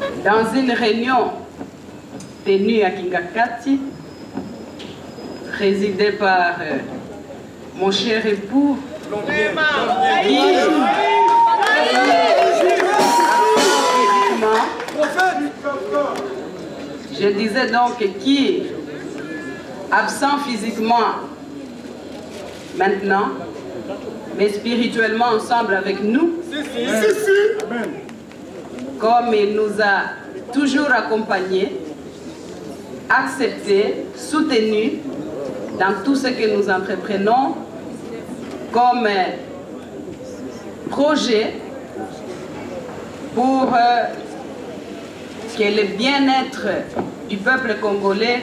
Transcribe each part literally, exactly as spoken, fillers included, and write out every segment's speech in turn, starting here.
Dans une réunion tenue à Kingakati, présidée par euh, mon cher époux, qui, je disais donc qui, absent physiquement maintenant, mais spirituellement ensemble avec nous, comme il nous a toujours accompagnés, acceptés, soutenus dans tout ce que nous entreprenons comme projet pour euh, que le bien-être du peuple congolais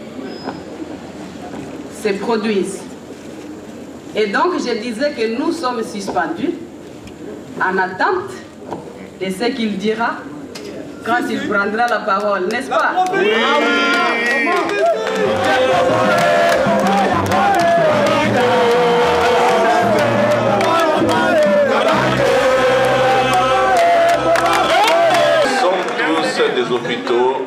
se produise. Et donc je disais que nous sommes suspendus en attente de ce qu'il dira quand il prendra la parole, n'est-ce pas? Oui. Nous sommes tous des hôpitaux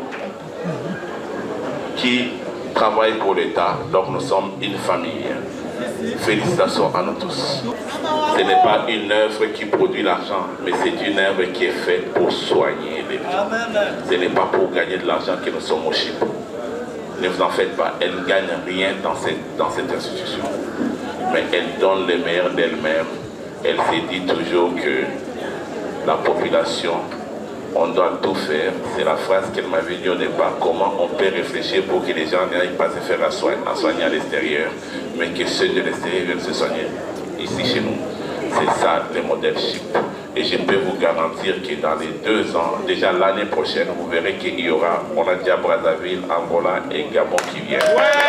qui travaillent pour l'État, donc nous sommes une famille. Félicitations à nous tous. Ce n'est pas une œuvre qui produit l'argent, mais c'est une œuvre qui est faite pour soigner les gens. Ce n'est pas pour gagner de l'argent que nous sommes au Chypre. Ne vous en faites pas, elle ne gagne rien dans cette, dans cette institution. Mais elle donne le meilleur d'elle-même. Elle s'est dit toujours que la population, on doit tout faire. C'est la phrase qu'elle m'avait dit au départ. Comment on peut réfléchir pour que les gens n'aillent pas se faire à soigner, à soigner à l'extérieur, mais que ceux de l'extérieur viennent se soigner ici chez nous. C'est ça le modèle Chypre. Et je peux vous garantir que dans les deux ans, déjà l'année prochaine, vous verrez qu'il y aura, on a déjà Brazzaville, Angola et Gabon qui viennent.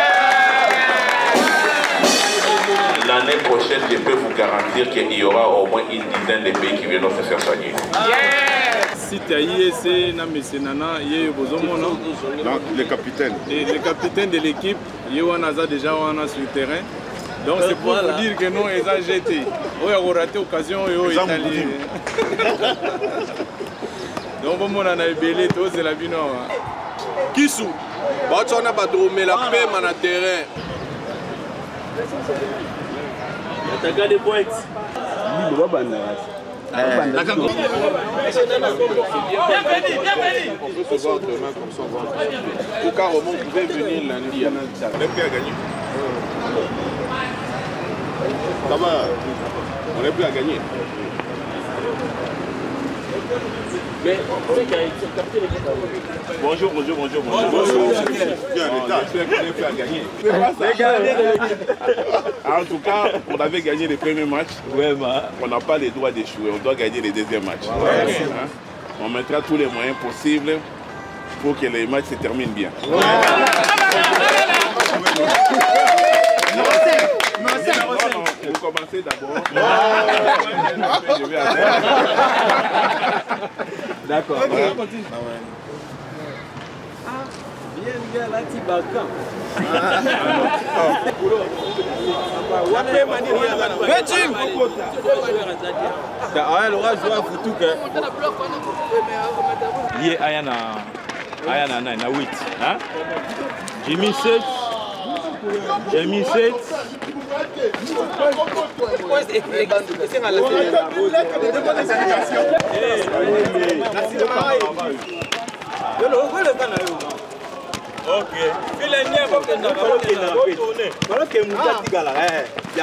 L'année prochaine, je peux vous garantir qu'il y aura au moins une dizaine de pays qui viendront se faire soigner. Si tu as I S C, le capitaine. Et le capitaine de l'équipe, il y a déjà sur le terrain. Donc c'est pour vous dire que non, ils ont jeté. Ils ont raté l'occasion et ils ont étalé. Donc on a belé, c'est la vie nord. Kisu, on a pas dormi la paix dans le terrain. Tu as gardé points. Bienvenue, bienvenue. On peut se voir demain comme ça. Au cas où vous pouvez venir lundi. On est prêt à gagner. Ça va, on est prêt à gagner. Mais tu sais qu'il y a une capitaine qui est bonjour, bonjour, bonjour, bonjour. Bonjour, bien l'état. J'espère qu'on est prêt à gagner. C'est pas ça. En tout cas, on avait gagné les premiers matchs. On n'a pas les droits d'échouer. On doit gagner les deuxièmes matchs. Hein? On mettra tous les moyens possibles pour que les matchs se terminent bien. Vous commencez d'abord. Je vais attendre. D'accord. Okay. Continue. Ah, bien, bien, là, tu vas quand? Ah, le roi joue à foutu que. Il y a Ayana. Ayana, na huit. J'ai mis sept. J'ai mis sept. Ok. Il est né pour que nous tourner. Voilà que nous avons dit là. Eh,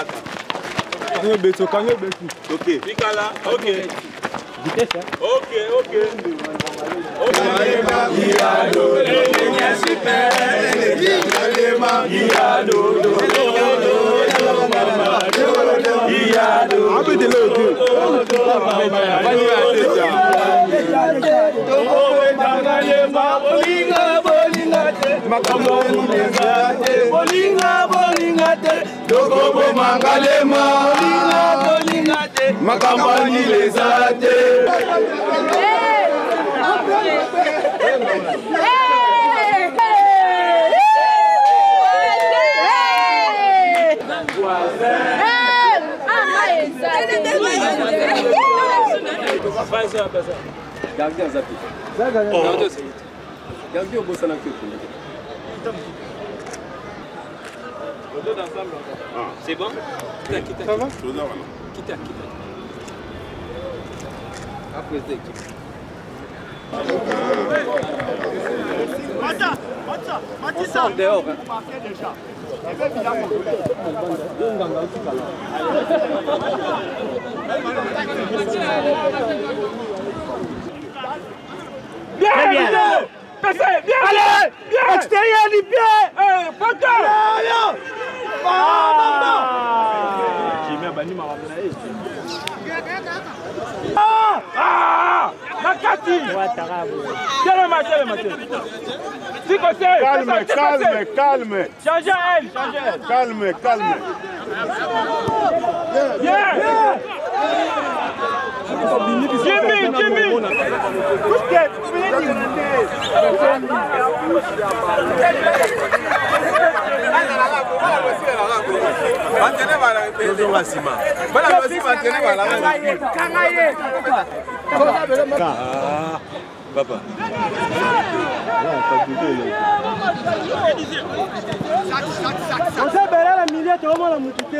ok. Bikala. Ok. Vitesse. Ok, ok. Ok. Bolinga bolinga te, dogobo mangalema. Bolinga bolinga te, makambani lezate. Vai, vai, vai. Gardez un zappé. Gardez ça. Gardez au bout de la queue. C'est bon? Quitte, quitte. Ça va? Quitte, quitte. Après l'équipe. Mata, Mata, Matissa. On dehors. Bien, bien. Passez, bien. Allez, bien. Extérieur du pied. Euh, photo. Ah, ah, Nakati. Calme, calme, calme, calme, calme. Changez elle, changez elle. Calme, calme. Bien. Jimmy, Jimmy. Ah, papa. On s'est barré la milieu, tu vas voir la moutouté.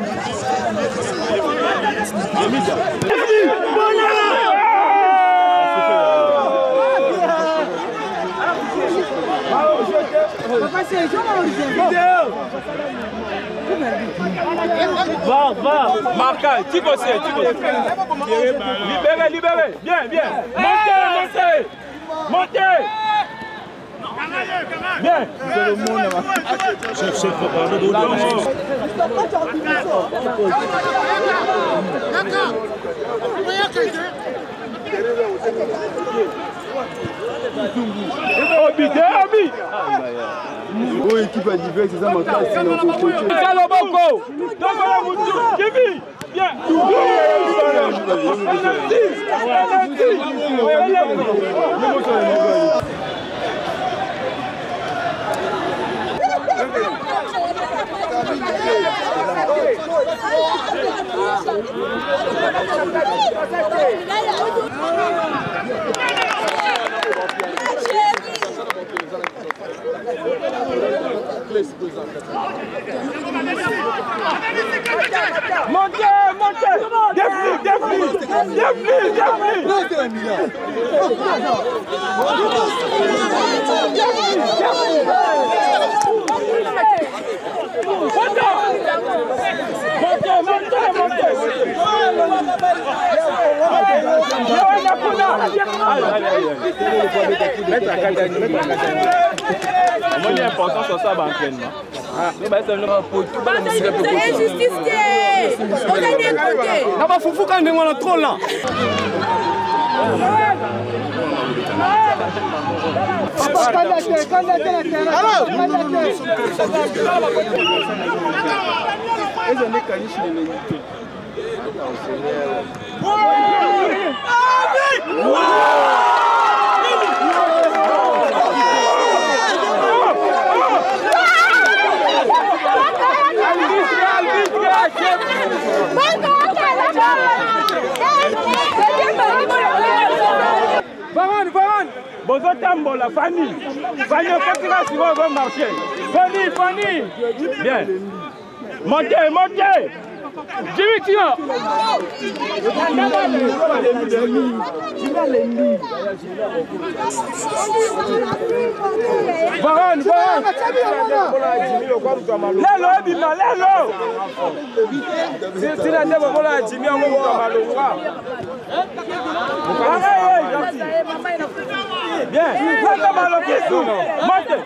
Va, va. Marca, tu bosses, tu bosses. Libérez, libérez. Bien, bien. Montez, montez. Montez. Bien. C'est le monde. Chef, chef, Obi, Obi. Oh, équipe à divers, c'est ça ma classe. C'est le Boko. Donc, la mouture. Jimmy. Bien. Montez, montez. Défile, défile. Défile, défile. C'est important sur ça, l'entraînement. C'est injustice. On a des côtés. Non, mais Foufou, quand on est trop là. Varane, Varane. Bozo Tambola, Fanny. Fanny, on va suivre, on va marcher. Fanny, Fanny. Bien. Montez, montez. Jimmy, tu vas. Varane, Varane. Lelo, Ebima, Lelo. Si la dame vola Jimmy, on va le voir. Bien, prends ballon qui est sous. Montez.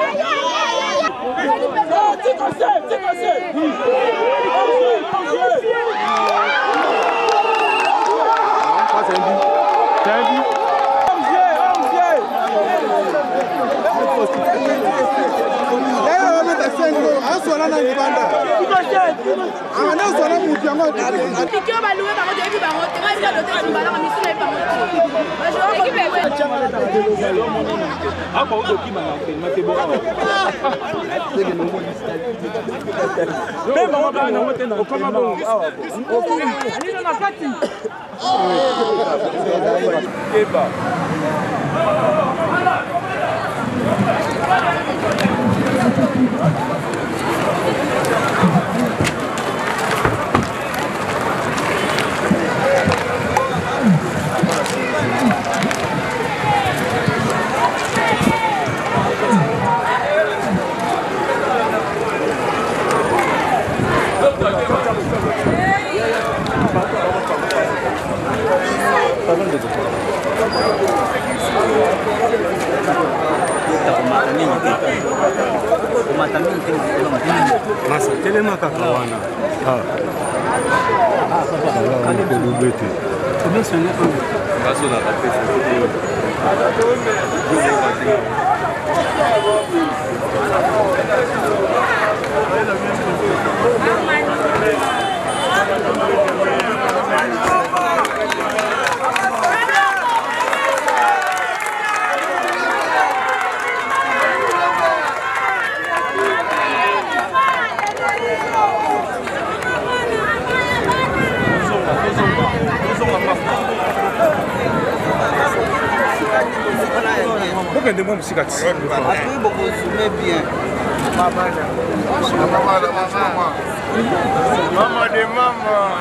Non, tu conseilles, tu conseilles. C'est un but. C'est un but. Masa, tellement kakawana. Ah. Ah, papa. On peut doubler. Combien c'est un an? Grâce à la paix, Pourquoi de moi aussi quand tu bien. Maman de maman.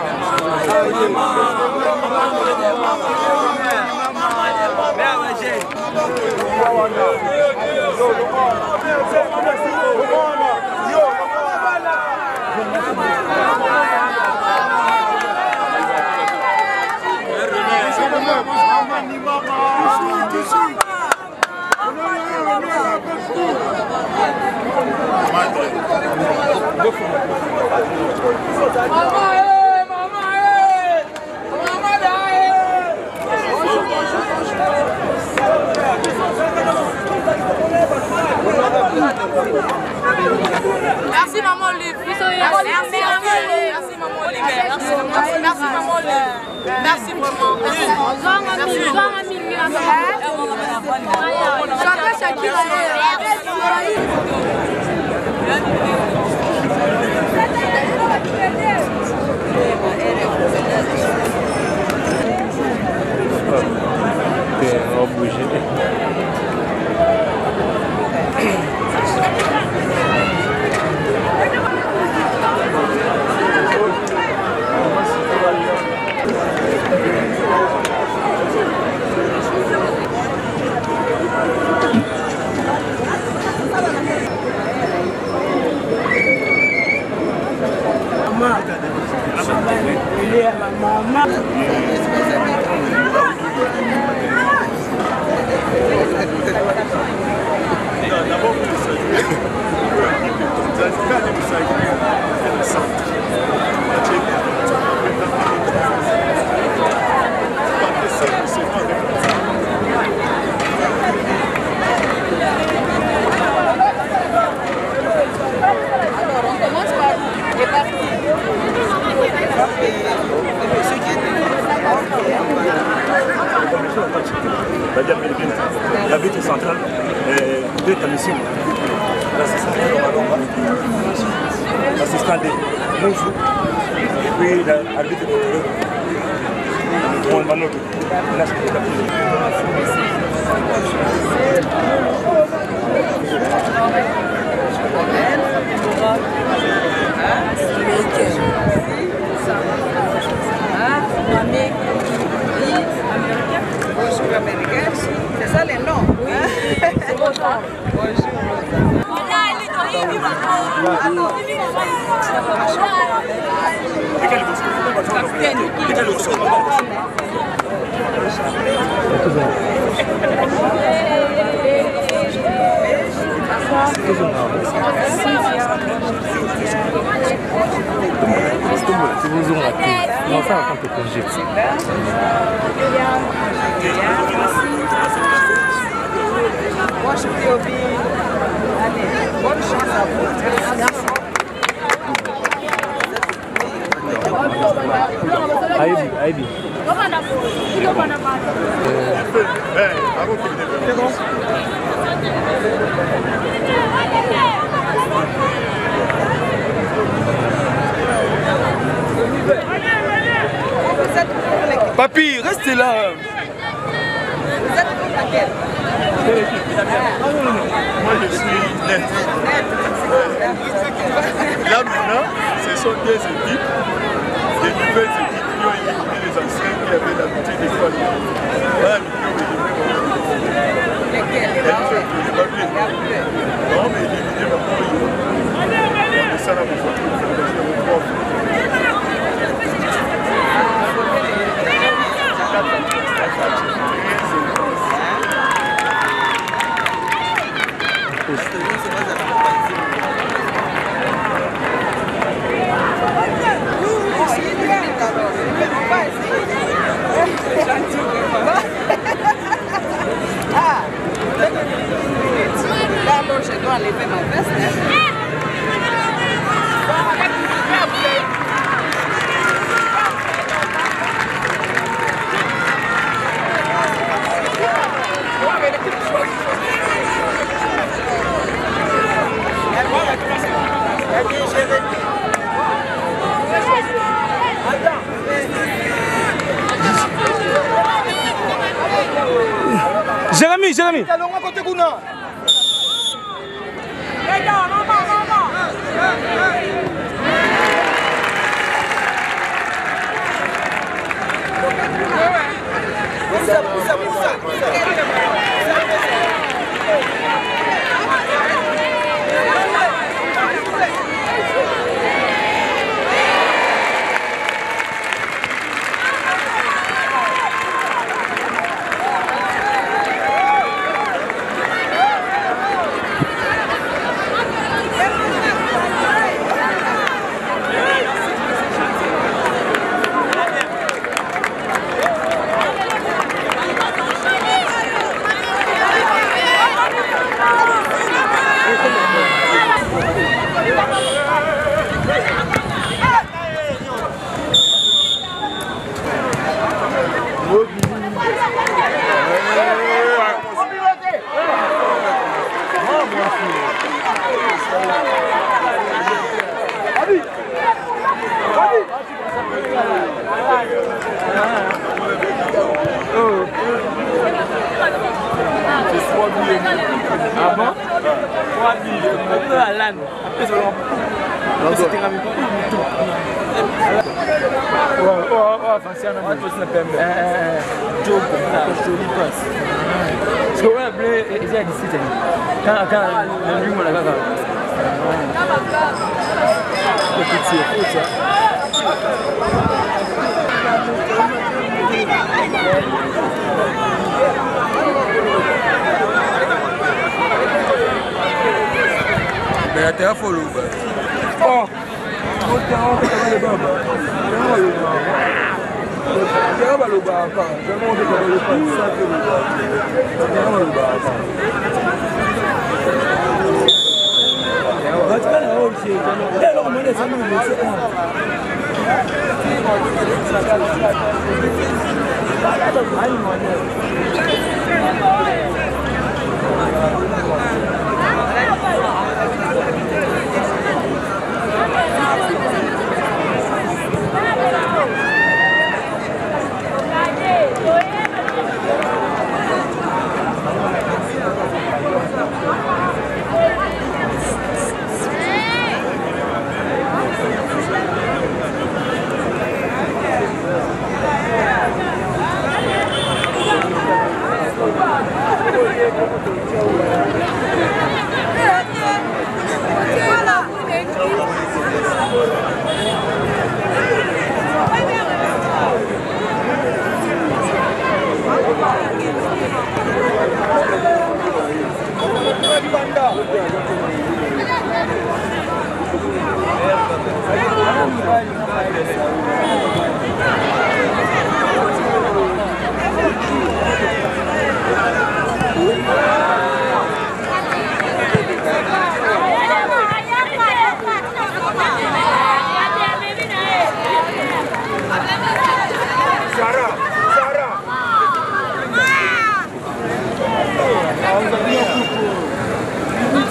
Merci maman Olive. Merci maman Olive. Merci maman Olive. Merci maman Olive. Merci vraiment. On va bouger. La vitre centrale, deux commissions. L'assistant de Moussou, et puis l'arbitre de contrôle. On va noter. Là, c'est le Bonjour américain, c'est ça les noms. C'est bon ça. Bonjour. Si vous aurez raté, non, ça va quand tu congé. Bonne C'est bon. Papy, restez là. Vous êtes pour laquelle? Moi je suis net. Là maintenant, ce sont des équipes, des nouvelles équipes qui ont éliminé les anciens qui avaient l'habitude de faire. Voilà, lesquelles? non, mais éliminé maintenant, c'est ça la Ah, là, je dois enlever ma veste. Jérémy, Jérémy. Poussa, poussa, poussa. Ah bon? trois billes. On peut à l'âne. Après, c'est bon. C'était quand même tout. Oh, oh, oh, enfin, c'est un homme. Je ne peux pas. Joe, je te dis pas. Parce que, ouais, blé, il y a des sites. Quand, quand, le lui, on l'a pas. Le petit, c'est ça. Mais la terre folle. Oh!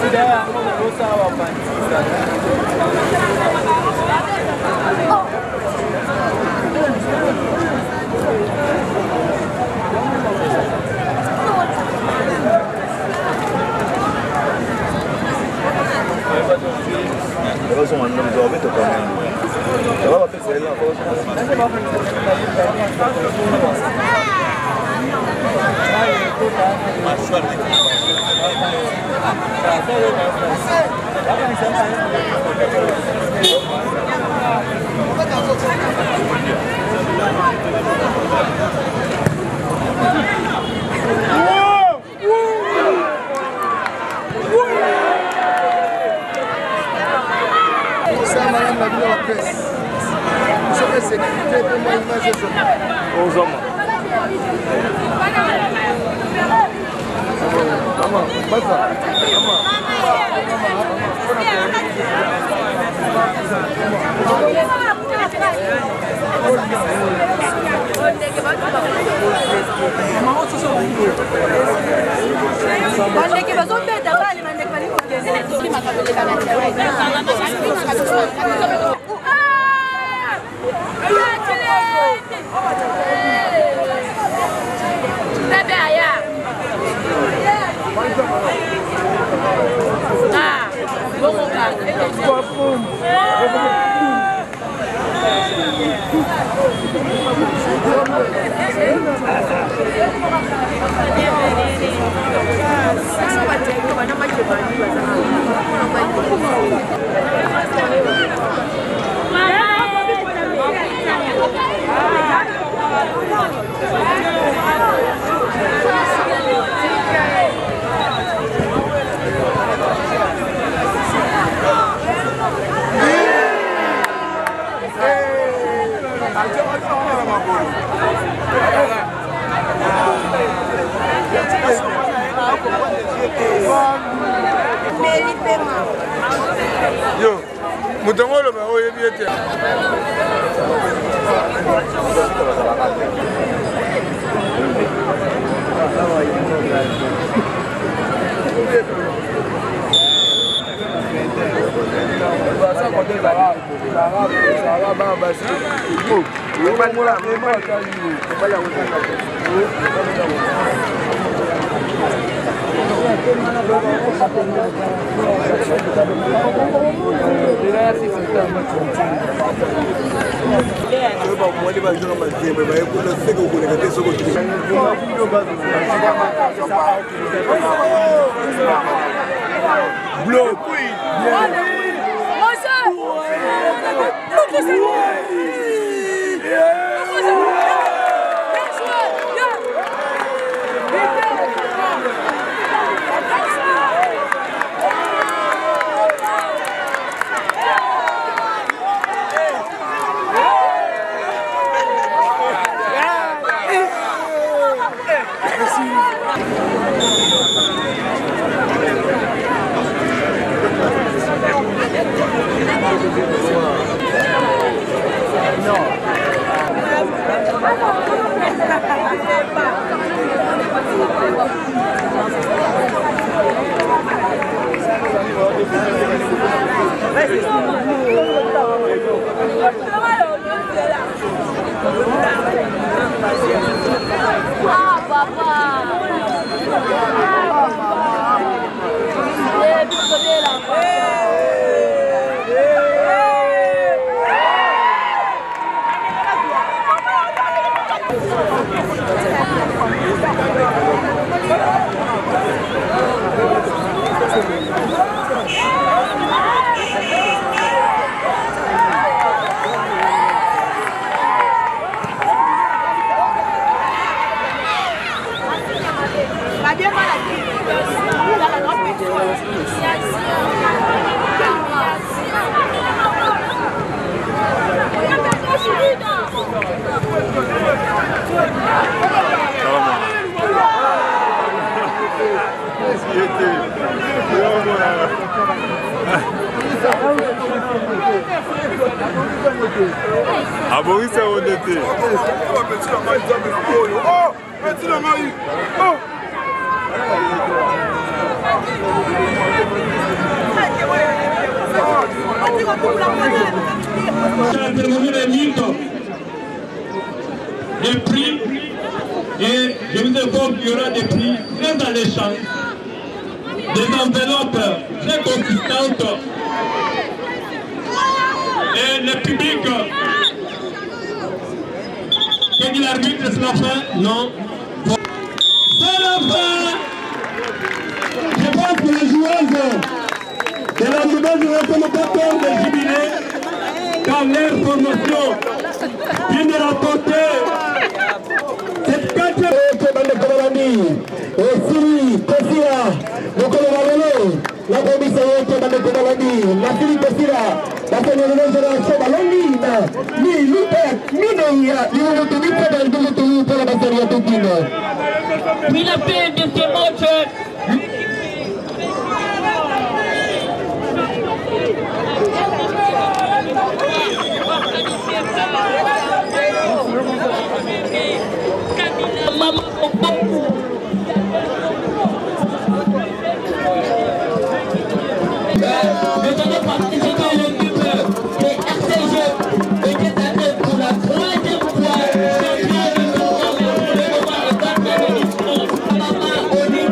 Yo, mutangolo ba oye biete. Bleu, oui. Ah, papa. Ah bon, oui, c'est honnêteté. Oh, petit la maille, oh, petit la maille. Oh. intervenu les minutes. Des prix, et je vous informe qu'il y aura des prix très alléchants, des enveloppes très consistantes, et le public, qu'est-ce qu'il arbitre, c'est la fin? Non. C'est la fin. Je pense que les joueuses de la nouvelle génération n'ont pas peur de jubiler dans leur formation viennent de remporter cette quatrième bande de Colorani et Siri Kosira le Colorado la commission de bande de Colorani la Siri Kosira la nouvelle génération Balonina ni Lupet ni Neia ni le tenir pour le tenir pour la batterie de Tine. Puis la paix de ce match. Pour la troisième fois,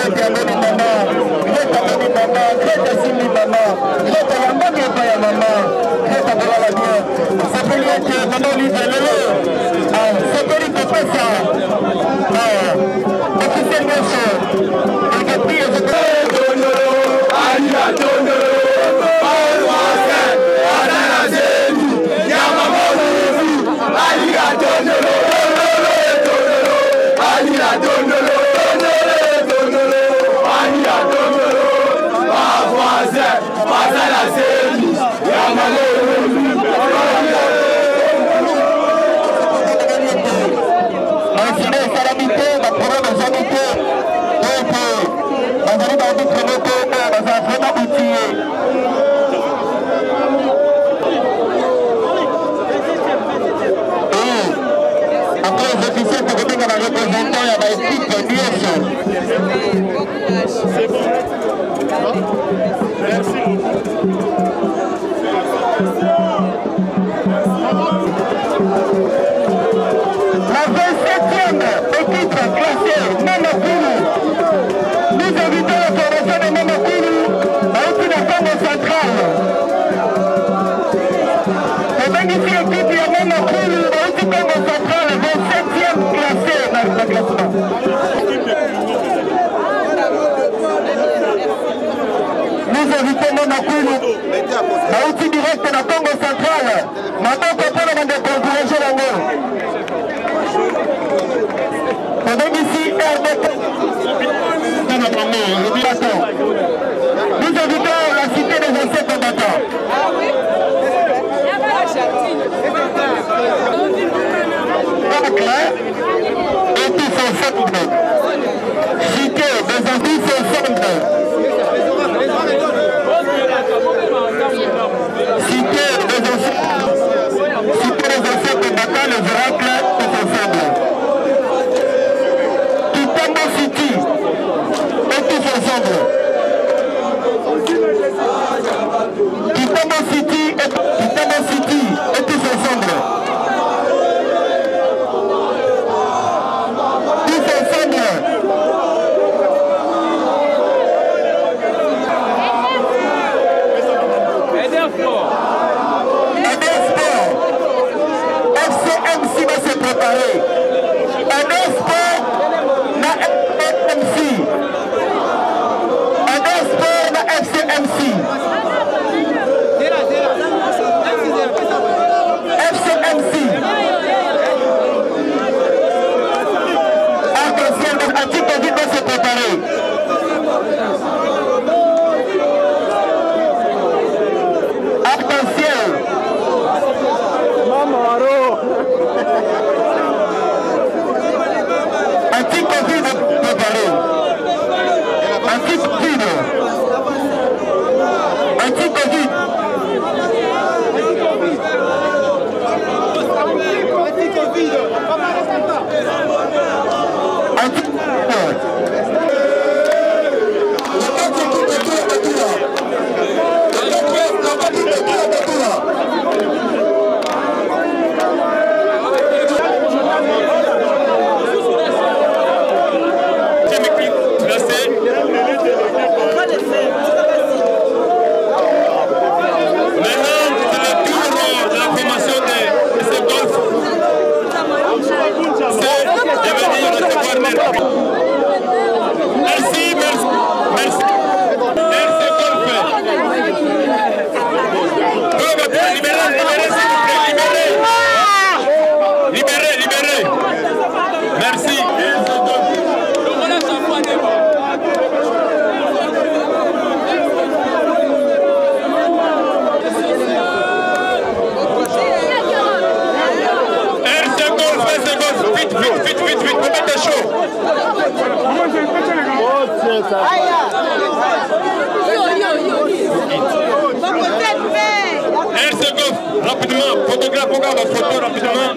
Rapidement, photographe, on va photo rapidement.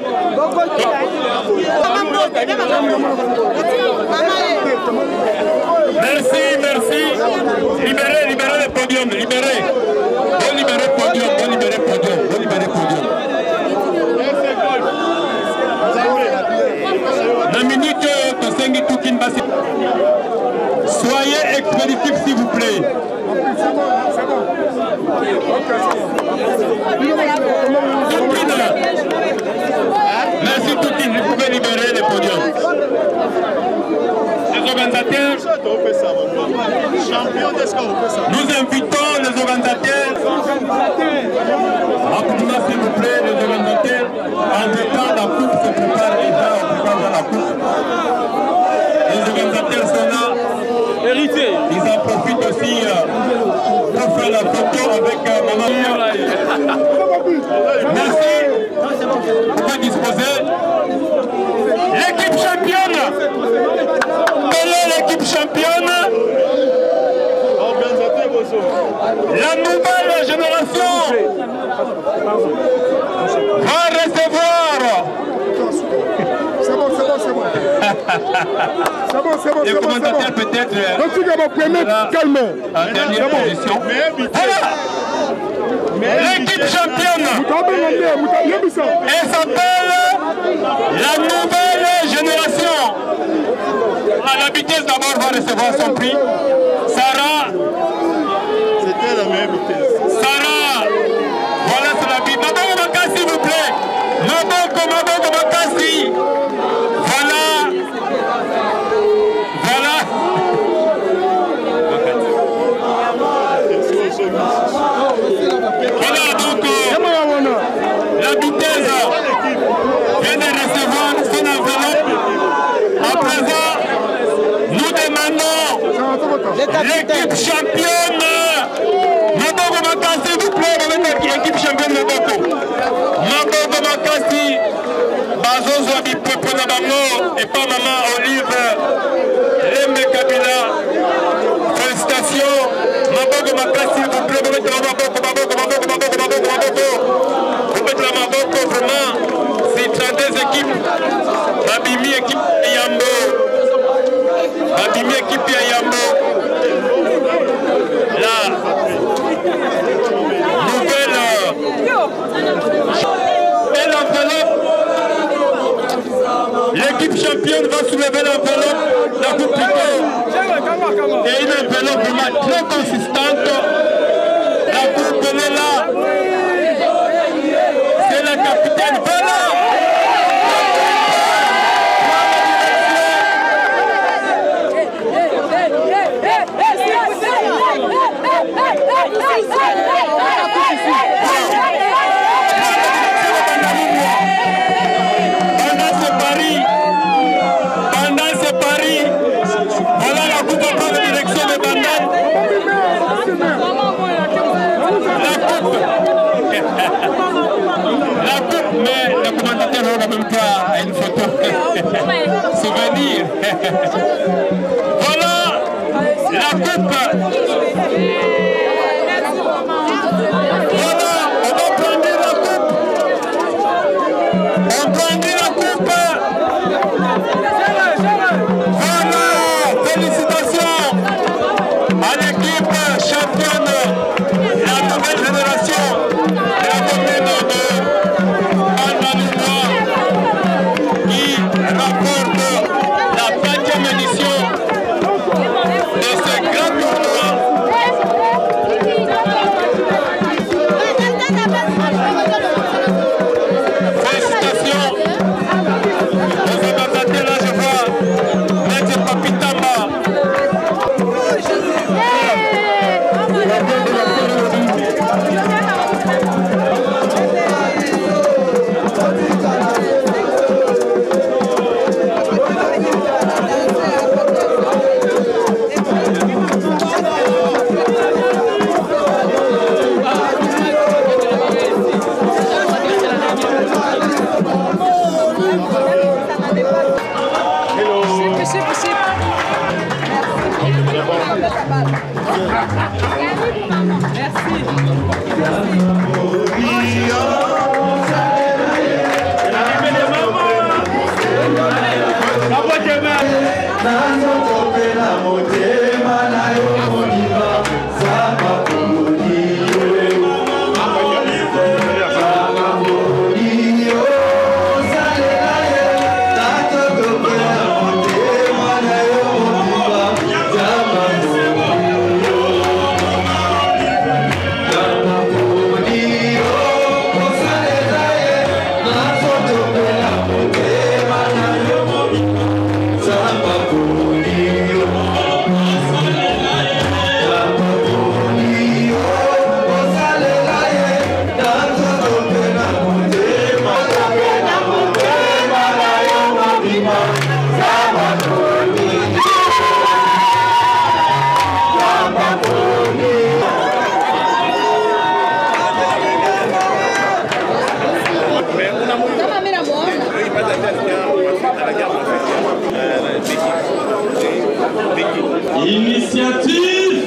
Merci, merci. Libérez, libérez le podium, libérez. Bon libérer le podium, bon libérer le podium, bon libérer le podium. La minute de Sengi Toukin Bassi. Soyez Soyez expéditifs s'il vous plaît. Merci Toutine, vous pouvez libérer les podiums. Les organisateurs, nous invitons les organisateurs, rapidement s'il vous plaît, les organisateurs, en mettant la coupe se prépare déjà, on prépare la coupe. Les organisateurs sont là, héritiers. Ils en profitent aussi euh, pour faire la photo avec euh, maman. Merci. Vous pouvez disposer. L'équipe championne. Quelle est l'équipe championne? La nouvelle génération va recevoir. C'est bon, c'est bon, c'est bon. C'est bon, c'est bon, c'est bon. Les commentateurs peut-être. Donc tu dois me calme. En dernière position. Voilà. L'équipe championne. Elle s'appelle la nouvelle génération. À la vitesse d'abord va recevoir son prix. Sarah. C'était la meilleure vitesse. Sarah. Voilà, c'est la vie. Maboko Makassi, s'il vous plaît. Maboko, Maboko Makassi. Voilà. Voilà. Voilà donc euh, la vitesse vient de recevoir son enveloppe. À présent, nous demandons l'équipe championne. Maboko Makassi, s'il vous plaît, l'équipe championne Maboko. Maboko Makassi, Bazozo Bipopo Nabango et pas Maman Olive Lembe Kabila. Félicitations. Maboko Makassi, s'il vous plaît, vous mettez la Maboko, Maboko, Maboko, Maboko, Maboko, Maboko. Vous mettez la Maboko, vraiment. C'est trente-deux équipes. Mabimi équipe Yambo. Mabimi équipe Yambo. La nouvelle et l'enveloppe. L'équipe championne va soulever l'enveloppe, la coupe plutôt. Et une enveloppe vraiment très consistante. La coupe elle est là. C'est la capitaine. Voilà. Pendant ce pari, pendant ce pari, voilà la coupe en direction de Bandane. La coupe. La coupe, mais le commentateur n'aura même pas une photo. Souvenir. Voilà la coupe. Voilà, on va prendre la coupe. On prend la coupe. Voilà, félicitations à l'équipe championne, la nouvelle génération de la commune de Almalinois qui rapporte la vingtième édition de ce grand tournoi. Félicitations aux organisateurs, là je vois Maître Papitamba. Merci. l'initiative.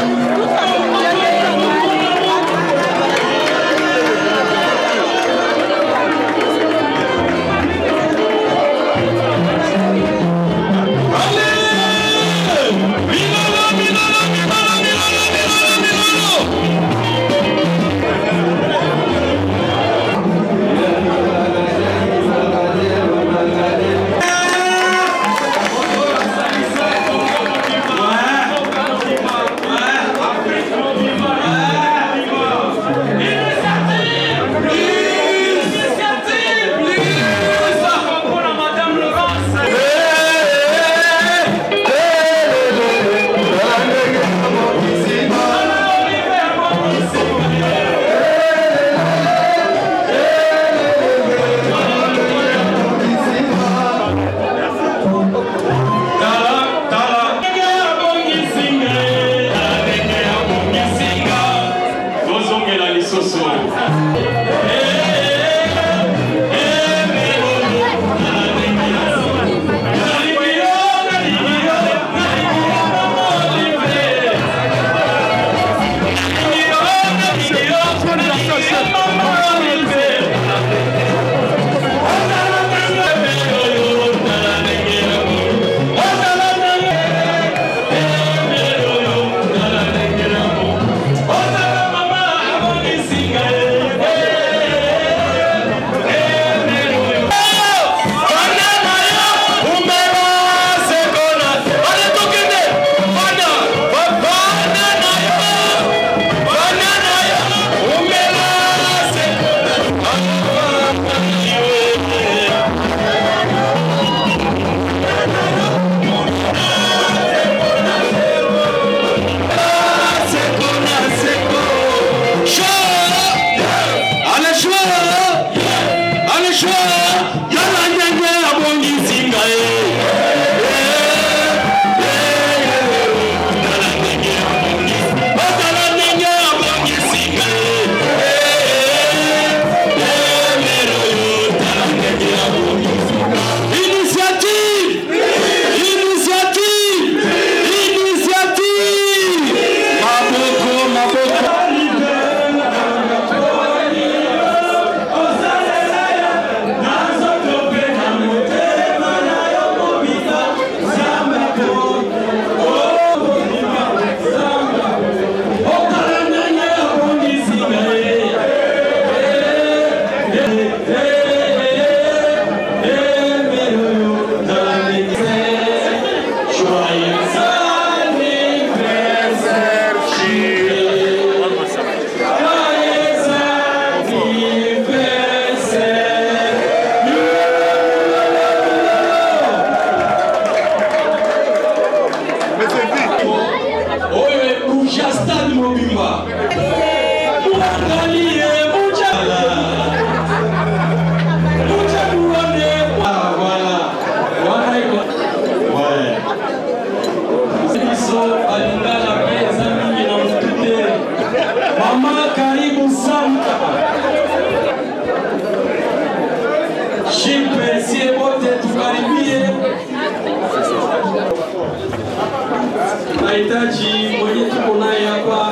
Nahitaji mwenye tuko naye hapa.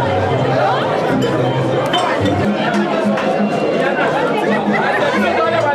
Thank you.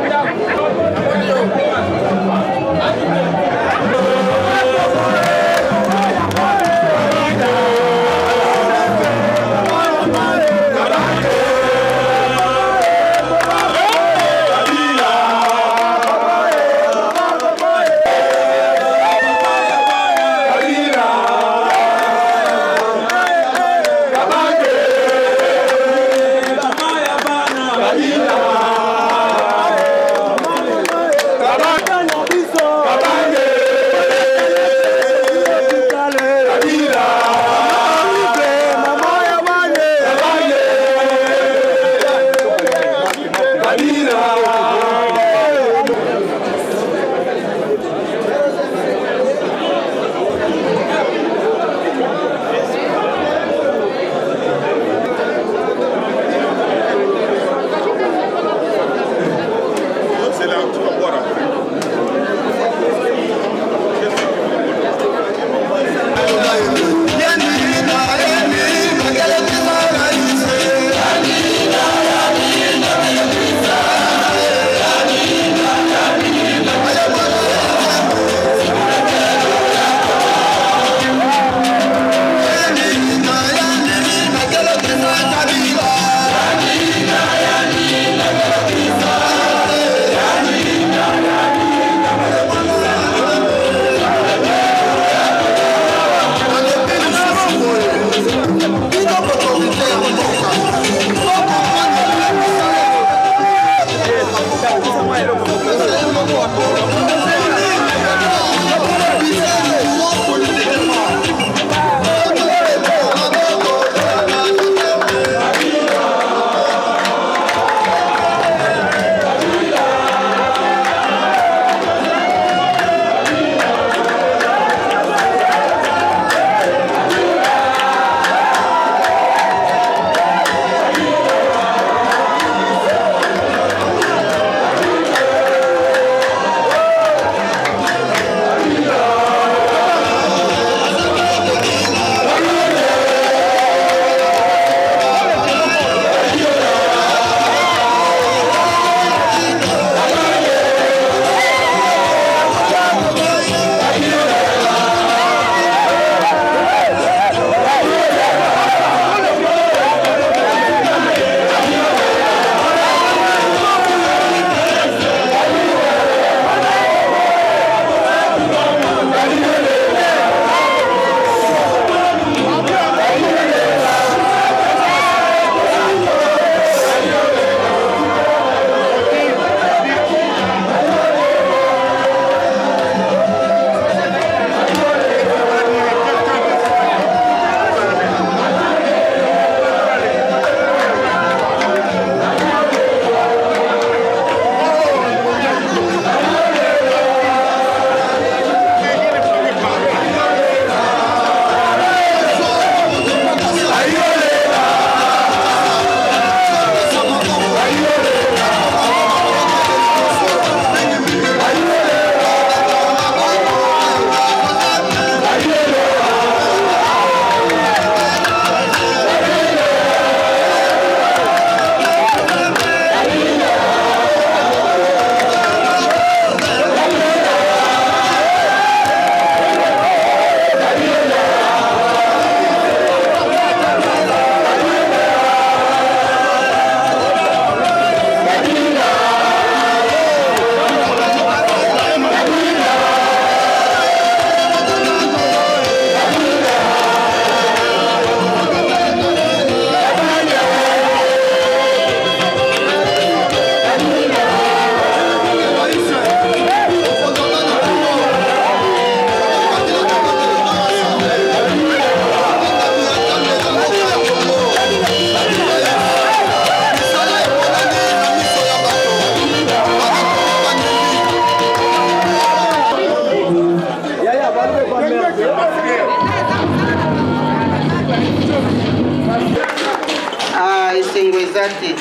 te.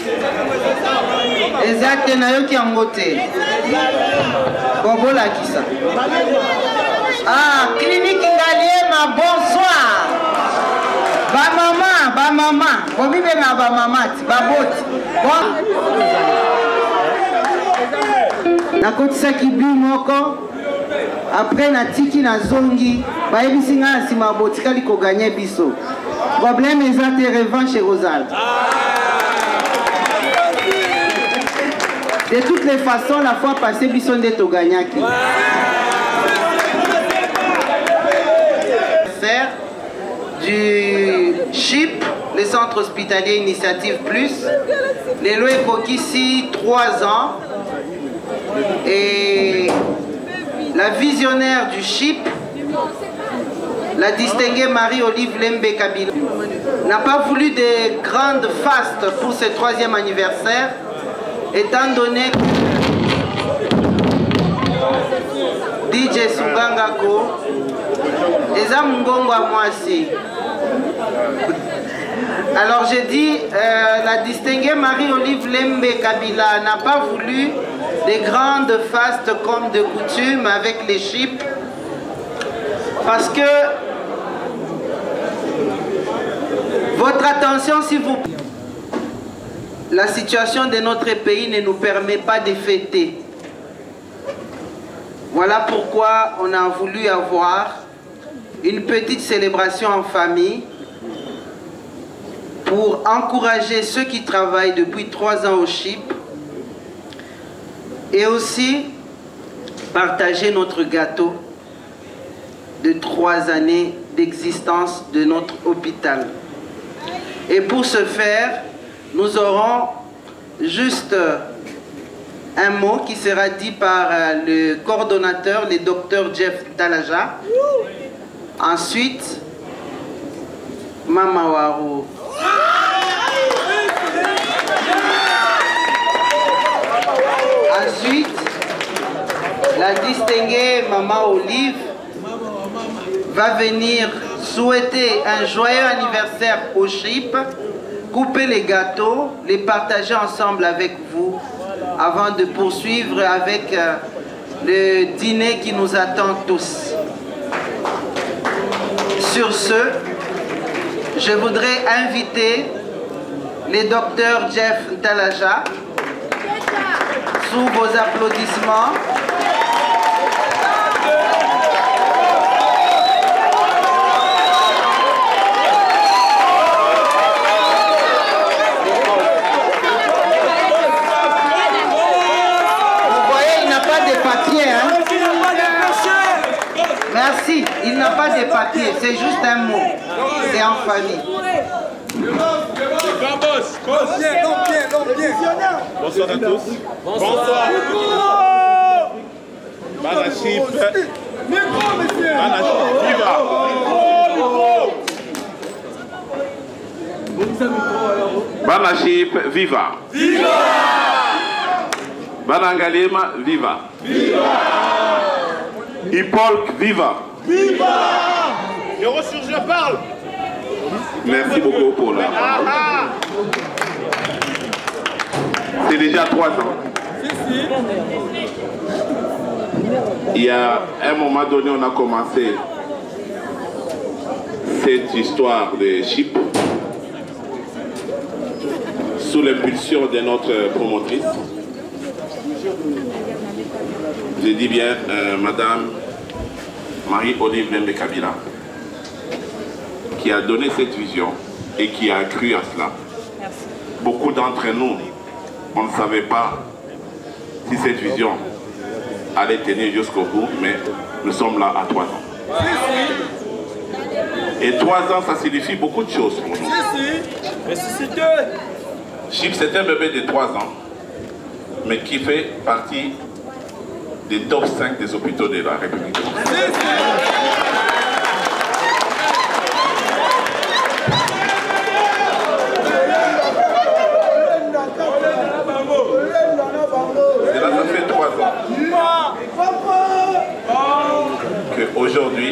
Eza te nayoki yango te. Bobolakisa. Ah, clinique Ngaliema, bonsoir. Ba maman, ba maman. Bobibe na ba maman, ba boti. Bon. Nakotisaki bi moko. Après natiki na zongi, ba yebisi nga na sima botikali ko gagner biso. Problème eza te revanche Rosal. De toutes les façons, la fois passée, biso nde to gagnaki. Du C H I P, le centre hospitalier Initiative Plus. Les lois évoquent ici trois ans. Et la visionnaire du C H I P, la distinguée Marie-Olive Lembe Kabila, n'a pas voulu de grandes fastes pour ce troisième anniversaire, étant donné que D J Sungangako, Eza Mungongo à moi aussi. Alors j'ai dit, euh, la distinguée Marie-Olive Lembe Kabila n'a pas voulu des grandes fastes comme de coutume avec les C H I P, parce que votre attention s'il vous plaît, la situation de notre pays ne nous permet pas de fêter. Voilà pourquoi on a voulu avoir une petite célébration en famille pour encourager ceux qui travaillent depuis trois ans au C H I P et aussi partager notre gâteau de trois années d'existence de notre hôpital. Et pour ce faire, nous aurons juste un mot qui sera dit par le coordonnateur, le docteur Jeff Talaja. Ensuite, Mama Waro. Ensuite, la distinguée Maman Olive va venir souhaiter un joyeux anniversaire au C H I P, couper les gâteaux, les partager ensemble avec vous, avant de poursuivre avec euh, le dîner qui nous attend tous. Sur ce, je voudrais inviter le docteur Jeff Talaja, sous vos applaudissements. Merci, il n'a pas de papier, c'est juste un mot. C'est en famille. Bonsoir à tous. Bonsoir. Banachip. Banachip, viva. Banachip, viva. Viva. Banangalema, viva. Viva. Hipolk, viva! Viva! Neurosurgeon parle! Merci beaucoup pour la parole. C'est déjà trois ans. Il y a un moment donné, on a commencé cette histoire de C H I P sous l'impulsion de notre promotrice. Je dis bien euh, Madame Marie-Olive Lembe Kabila, qui a donné cette vision et qui a cru à cela. Merci. Beaucoup d'entre nous, on ne savait pas si cette vision allait tenir jusqu'au bout, mais nous sommes là à trois ans. Et trois ans, ça signifie beaucoup de choses pour nous. C H I P, c'est un bébé de trois ans, mais qui fait partie des top cinq des hôpitaux de la République. Cela, ça fait trois ans qu'aujourd'hui,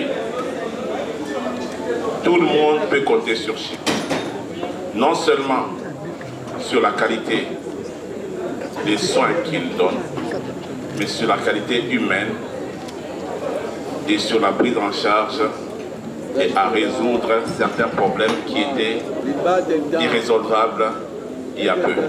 tout le monde peut compter sur C H I P. Non seulement sur la qualité des soins qu'il donne, mais sur la qualité humaine et sur la prise en charge et à résoudre certains problèmes qui étaient irrésolvables il y a peu.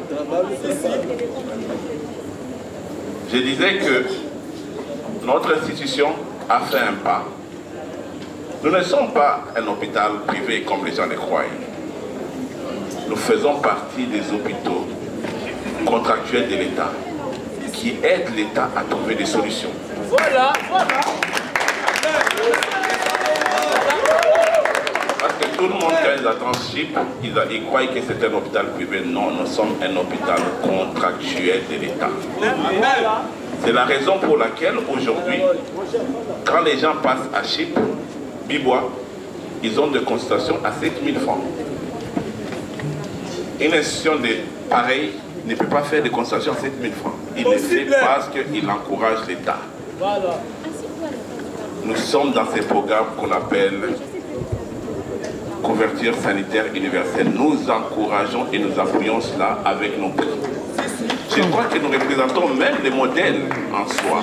Je disais que notre institution a fait un pas. Nous ne sommes pas un hôpital privé comme les gens le croient. Nous faisons partie des hôpitaux contractuels de l'État qui aident l'État à trouver des solutions. Voilà, voilà. Parce que tout le monde, quand ils attendent CHIP, ils, ils croient que c'est un hôpital privé. Non, nous sommes un hôpital contractuel de l'État. C'est la raison pour laquelle aujourd'hui, quand les gens passent à CHIP, Bibois, ils ont des consultations à sept mille francs. Une institution de pareil ne peut pas faire des consultations à sept mille francs. Il le fait parce qu'il encourage l'État. Nous sommes dans ces programmes qu'on appelle couverture sanitaire universelle. Nous encourageons et nous appuyons cela avec nos prix. Je crois que nous représentons même les modèles en soi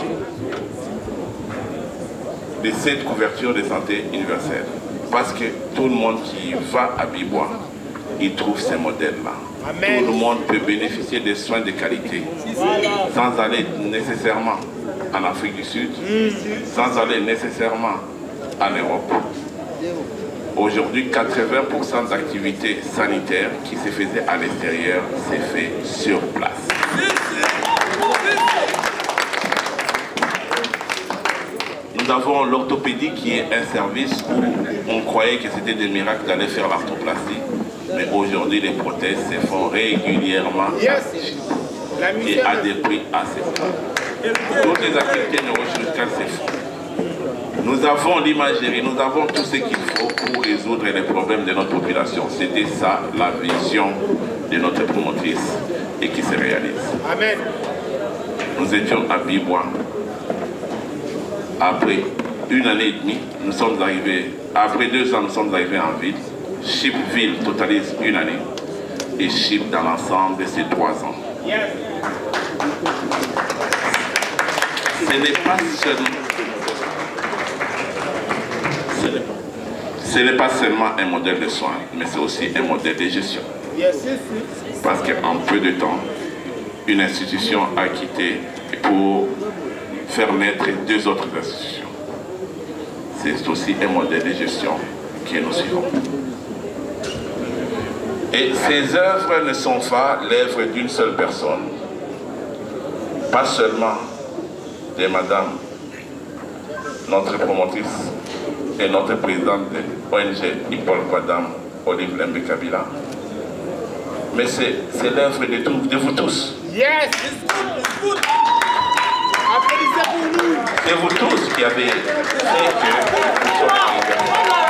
de cette couverture de santé universelle. Parce que tout le monde qui va à Bibois, il trouve ces modèles-là. Tout le monde peut bénéficier des soins de qualité sans aller nécessairement en Afrique du Sud, sans aller nécessairement en Europe. Aujourd'hui, quatre-vingts pour cent d'activités sanitaires qui se faisaient à l'extérieur, c'est fait sur place. Nous avons l'orthopédie qui est un service où on croyait que c'était des miracles d'aller faire l'arthroplastie. Mais aujourd'hui, les prothèses se font régulièrement et à des prix assez bas. Toutes les activités neurochirurgicales se font. Nous avons l'imagerie, nous avons tout ce qu'il faut pour résoudre les problèmes de notre population. C'était ça la vision de notre promotrice et qui se réalise. Amen. Nous étions à Bibois. Après une année et demie, nous sommes arrivés, après deux ans, nous sommes arrivés en ville. CHIP ville totalise une année et CHIP dans l'ensemble, c'est trois ans. Ce n'est pas seulement, ce n'est pas seulement un modèle de soins, mais c'est aussi un modèle de gestion. Parce qu'en peu de temps, une institution a quitté pour faire naître deux autres institutions. C'est aussi un modèle de gestion que nous suivons. Et ces œuvres ne sont pas l'œuvre d'une seule personne, pas seulement de Madame, notre promotrice et notre présidente de l'O N G Ipol Madame Olive Lembe Kabila, mais c'est l'œuvre de, de vous tous. Yes, it's good, it's good. Applaudissez pour nous. C'est vous tous qui avez fait que nous sommes arrivés.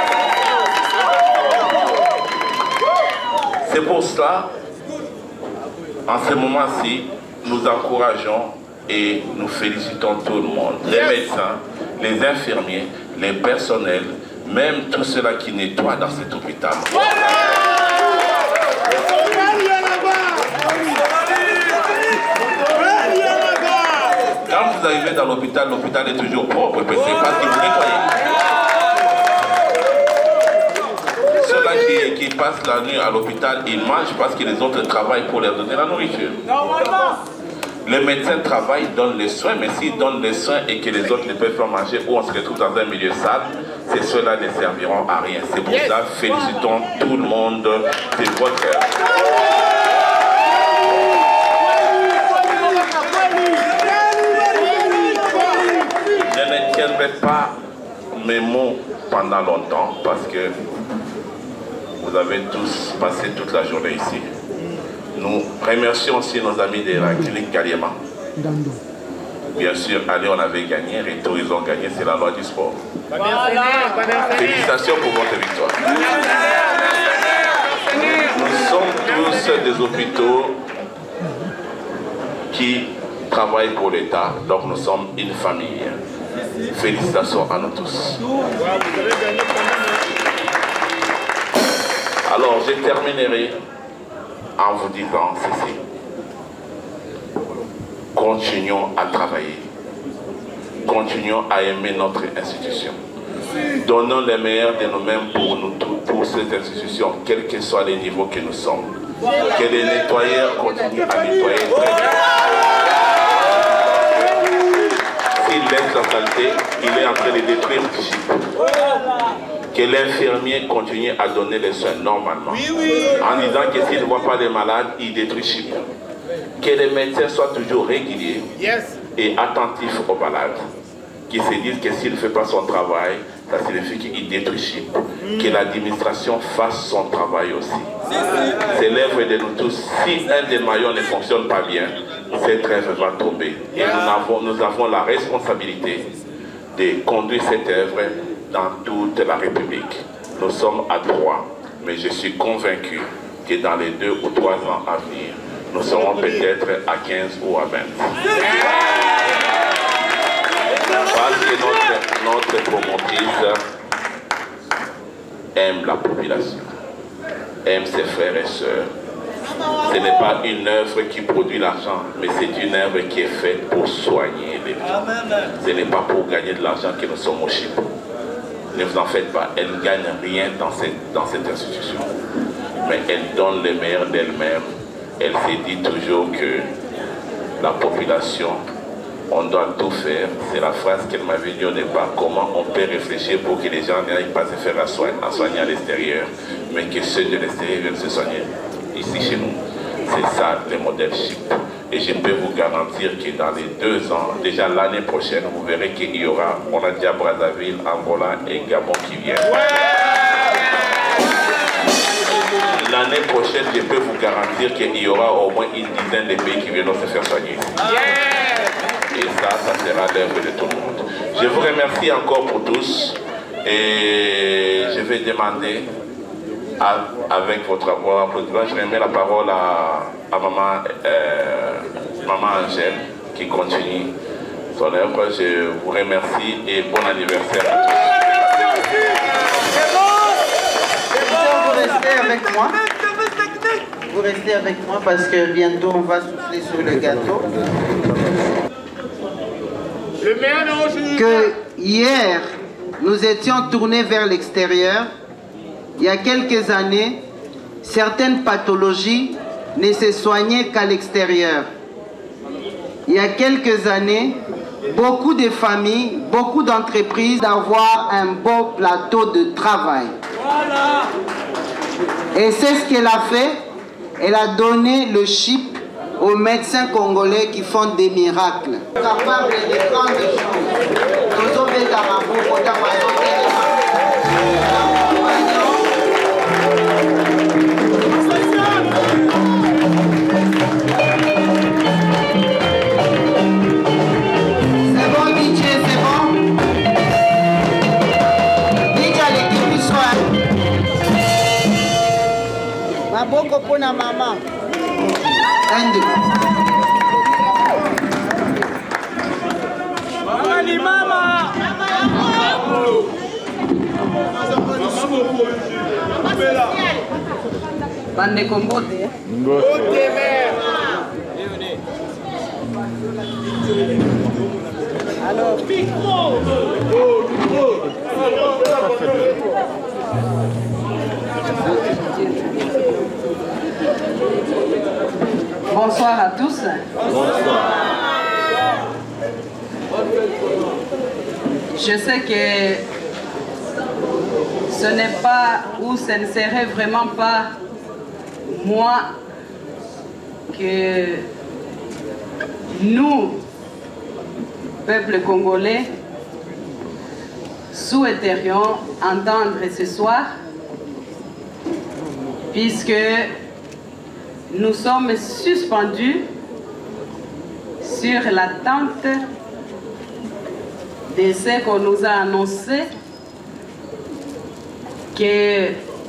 C'est pour cela, en ce moment-ci, nous encourageons et nous félicitons tout le monde, les médecins, les infirmiers, les personnels, même tous ceux-là qui nettoient dans cet hôpital. Quand vous arrivez dans l'hôpital, l'hôpital est toujours propre, c'est parce que vous nettoyez. Ceux-là qui, qui passent la nuit à l'hôpital, ils mangent parce que les autres travaillent pour leur donner la nourriture. Les médecins travaillent, donnent les soins, mais s'ils donnent les soins et que les autres ne peuvent pas manger ou on se retrouve dans un milieu sale, c'est ceux-là ne serviront à rien. C'est pour ça, félicitons tout le monde de votre cœur. Je ne tiendrai pas mes mots pendant longtemps parce que vous avez tous passé toute la journée ici. Nous remercions aussi nos amis de la clinique Kaliema. Bien sûr, allez, on avait gagné, Retour, ils ont gagné, c'est la loi du sport. Félicitations pour votre victoire. Nous sommes tous des hôpitaux qui travaillent pour l'État, donc nous sommes une famille. Félicitations à nous tous. Alors, je terminerai en vous disant ceci. Continuons à travailler. Continuons à aimer notre institution. Donnons le meilleur de nous-mêmes pour nous pour cette institution, quels que soient les niveaux que nous sommes. Que les nettoyeurs continuent à nettoyer très bien. S'il laisse la saleté, il est en train de détruire le chip. Que l'infirmier continue à donner les soins normalement. En disant que s'il ne voit pas les malades, il détruit le chip. Que les médecins soient toujours réguliers et attentifs aux malades. Qu'ils se disent que s'il ne fait pas son travail, ça signifie qu'il détruit le chip. Que l'administration fasse son travail aussi. C'est l'œuvre de nous tous. Si un des maillons ne fonctionne pas bien, cette œuvre va tomber. Et nous avons, nous avons la responsabilité de conduire cette œuvre dans toute la République. Nous sommes à trois, mais je suis convaincu que dans les deux ou trois ans à venir, nous serons peut-être à quinze ou à vingt. Parce que notre, notre promotrice aime la population, aime ses frères et sœurs. Ce n'est pas une œuvre qui produit l'argent, mais c'est une œuvre qui est faite pour soigner les gens. Ce n'est pas pour gagner de l'argent que nous sommes au Chypre. Ne vous en faites pas, elle ne gagne rien dans cette, dans cette institution. Mais elle donne le meilleur d'elle-même. Elle se dit toujours que la population, on doit tout faire. C'est la phrase qu'elle m'avait dit au départ. Comment on peut réfléchir pour que les gens n'aillent pas se faire à soigner, à soigner à l'extérieur, mais que ceux de l'extérieur viennent se soigner ici chez nous. C'est ça le modèle Chypre. Et je peux vous garantir que dans les deux ans, déjà l'année prochaine, vous verrez qu'il y aura, on a déjà Brazzaville, Angola et Gabon qui viennent. L'année prochaine, je peux vous garantir qu'il y aura au moins une dizaine de pays qui viendront se faire soigner. Et ça, ça sera l'œuvre de tout le monde. Je vous remercie encore pour tous. Et je vais demander, à, avec votre applaudissement, je remets la parole à, à maman, euh, maman Angèle, qui continue son œuvre. Je vous remercie et bon anniversaire à tous. Vous restez avec moi. Vous restez avec moi parce que bientôt on va souffler sur le gâteau. Que hier, nous étions tournés vers l'extérieur. Il y a quelques années, certaines pathologies ne se soignaient qu'à l'extérieur. Il y a quelques années, beaucoup de familles, beaucoup d'entreprises d'avoir un beau plateau de travail. Et c'est ce qu'elle a fait. Elle a donné le chip aux médecins congolais qui font des miracles. Capables de grandes choses. C'est bon, D J, c'est bon? D J à l'équipe du soir. Maboko pour la maman. Un, deux. Mama ni mama. Bande Kombote. Alors, Bonsoir à tous. Bonsoir. Je sais que ce n'est pas, ou ce ne serait vraiment pas moi que nous, peuple congolais, souhaiterions entendre ce soir, puisque nous sommes suspendus sur l'attente de ce qu'on nous a annoncé que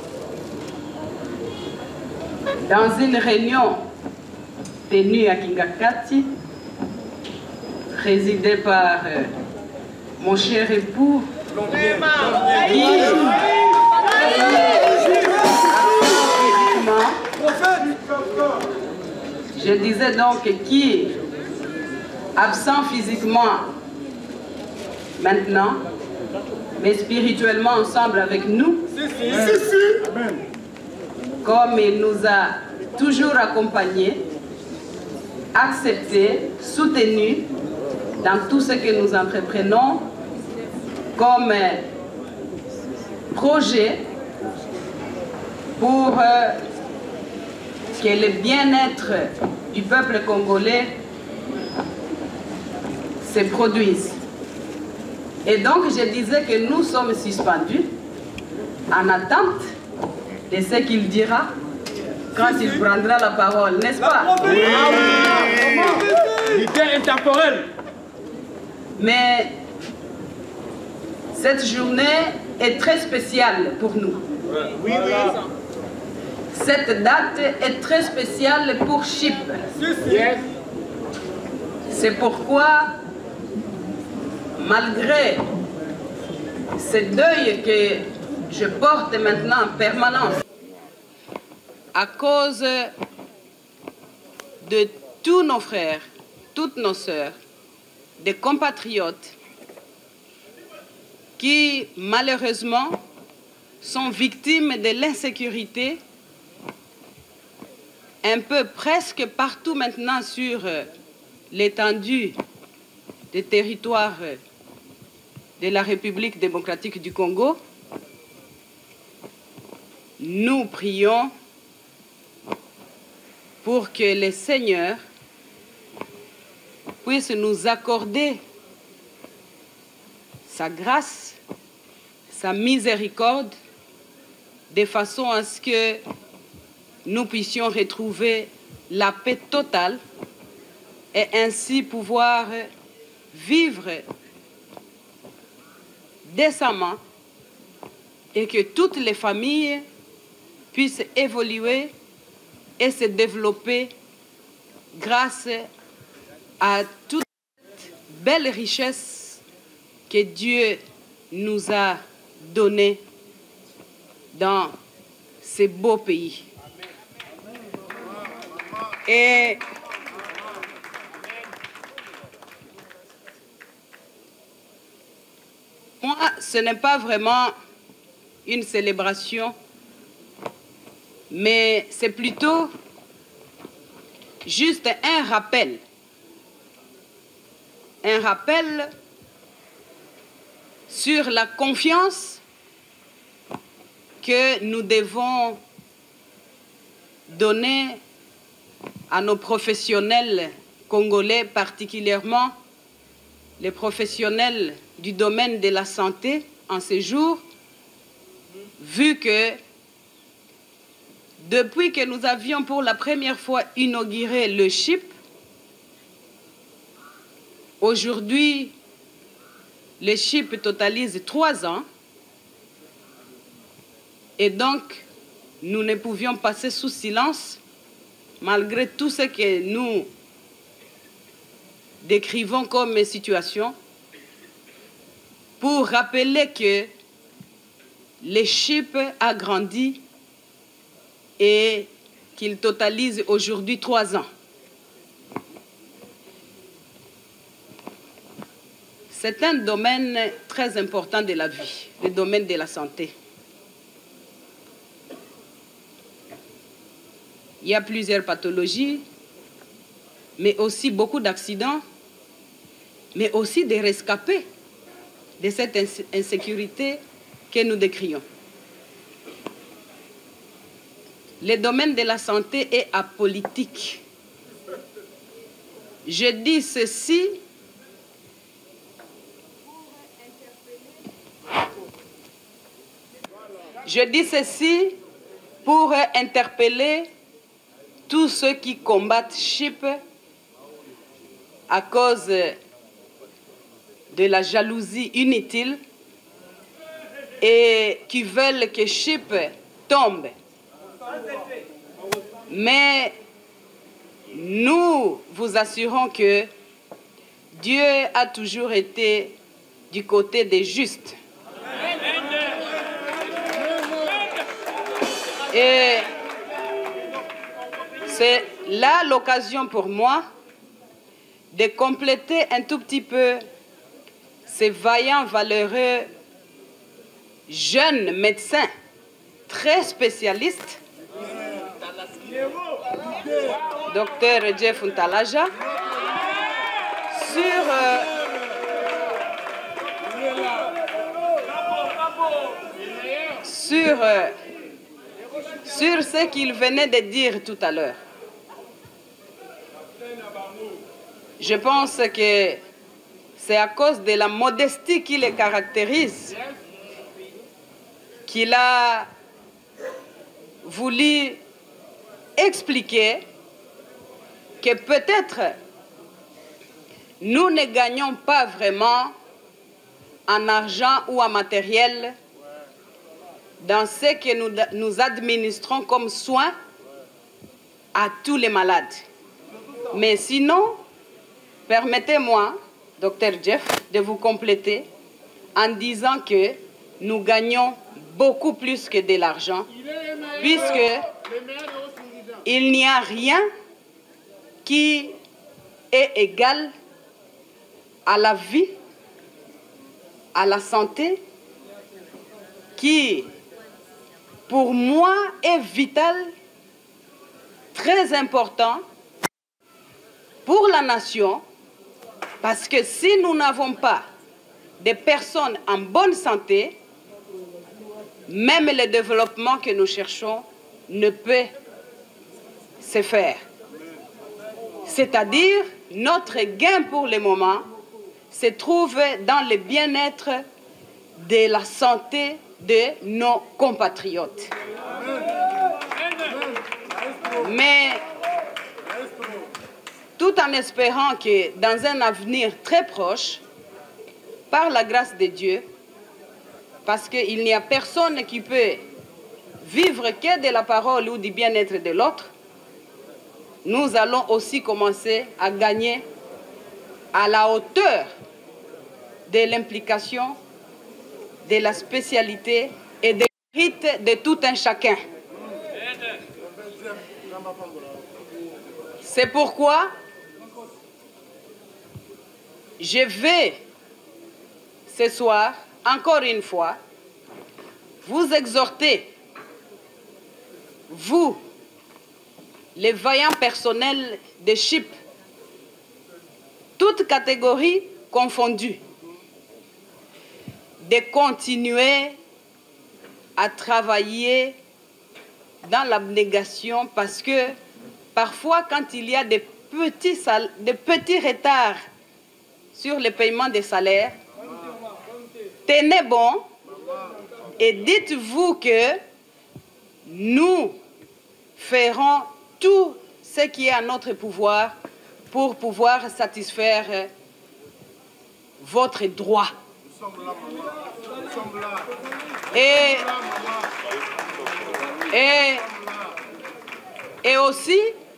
dans une réunion tenue à Kingakati, présidée par euh, mon cher époux, qui Je disais donc qui est absent physiquement maintenant, mais spirituellement ensemble avec nous, comme il nous a toujours accompagnés, acceptés, soutenus dans tout ce que nous entreprenons comme projet pour que le bien-être du peuple congolais se produise. Et donc je disais que nous sommes suspendus en attente de ce qu'il dira quand il prendra la parole, n'est-ce pas? Oui. L'idée intemporelle. Mais cette journée est très spéciale pour nous. Oui, oui. Cette date est très spéciale pour Chypre. C'est pourquoi, malgré ce deuil que je porte maintenant en permanence, à cause de tous nos frères, toutes nos sœurs, des compatriotes qui, malheureusement, sont victimes de l'insécurité un peu presque partout maintenant sur l'étendue des territoires de la République démocratique du Congo. Nous prions pour que le Seigneur puisse nous accorder sa grâce, sa miséricorde, de façon à ce que nous puissions retrouver la paix totale et ainsi pouvoir vivre décemment et que toutes les familles puissent évoluer et se développer grâce à toute cette belle richesse que Dieu nous a donnée dans ces beaux pays. Et moi, ce n'est pas vraiment une célébration, mais c'est plutôt juste un rappel. Un rappel sur la confiance que nous devons donner à nos professionnels congolais, particulièrement les professionnels du domaine de la santé en ces jours, vu que depuis que nous avions pour la première fois inauguré le Chypre, aujourd'hui, le Chypre totalise trois ans et donc nous ne pouvions passer sous silence malgré tout ce que nous décrivons comme situation, pour rappeler que le Chypre a grandi et qu'il totalise aujourd'hui trois ans. C'est un domaine très important de la vie, le domaine de la santé. Il y a plusieurs pathologies, mais aussi beaucoup d'accidents, mais aussi des rescapés de cette insécurité que nous décrions. Le domaine de la santé est apolitique. Je dis ceci Je dis ceci pour interpeller tous ceux qui combattent Chypre à cause de la jalousie inutile et qui veulent que Chypre tombe. Mais nous vous assurons que Dieu a toujours été du côté des justes. Et c'est là l'occasion pour moi de compléter un tout petit peu ces vaillants, valeureux, jeunes médecins, très spécialistes, docteur Jeff Ntalaja, sur, euh, sur, euh, sur ce qu'il venait de dire tout à l'heure. Je pense que c'est à cause de la modestie qui les caractérise qu'il a voulu expliquer que peut-être nous ne gagnons pas vraiment en argent ou en matériel dans ce que nous, nous administrons comme soins à tous les malades. Mais sinon, permettez-moi, docteur Jeff, de vous compléter en disant que nous gagnons beaucoup plus que de l'argent, puisque il n'y a rien qui est égal à la vie, à la santé, qui, pour moi, est vital, très important pour la nation, parce que si nous n'avons pas des personnes en bonne santé, même le développement que nous cherchons ne peut se faire. C'est-à-dire, notre gain pour le moment se trouve dans le bien-être de la santé de nos compatriotes. Mais tout en espérant que dans un avenir très proche, par la grâce de Dieu, parce qu'il n'y a personne qui peut vivre que de la parole ou du bien-être de l'autre, nous allons aussi commencer à gagner à la hauteur de l'implication, de la spécialité et des mérites de tout un chacun. C'est pourquoi je vais ce soir, encore une fois, vous exhorter, vous, les vaillants personnels de C H I P, toutes catégories confondues, de continuer à travailler dans l'abnégation, parce que parfois, quand il y a des petits, sal- des petits retards sur le paiement des salaires, tenez bon et dites-vous que nous ferons tout ce qui est à notre pouvoir pour pouvoir satisfaire votre droit. Et, et, et aussi,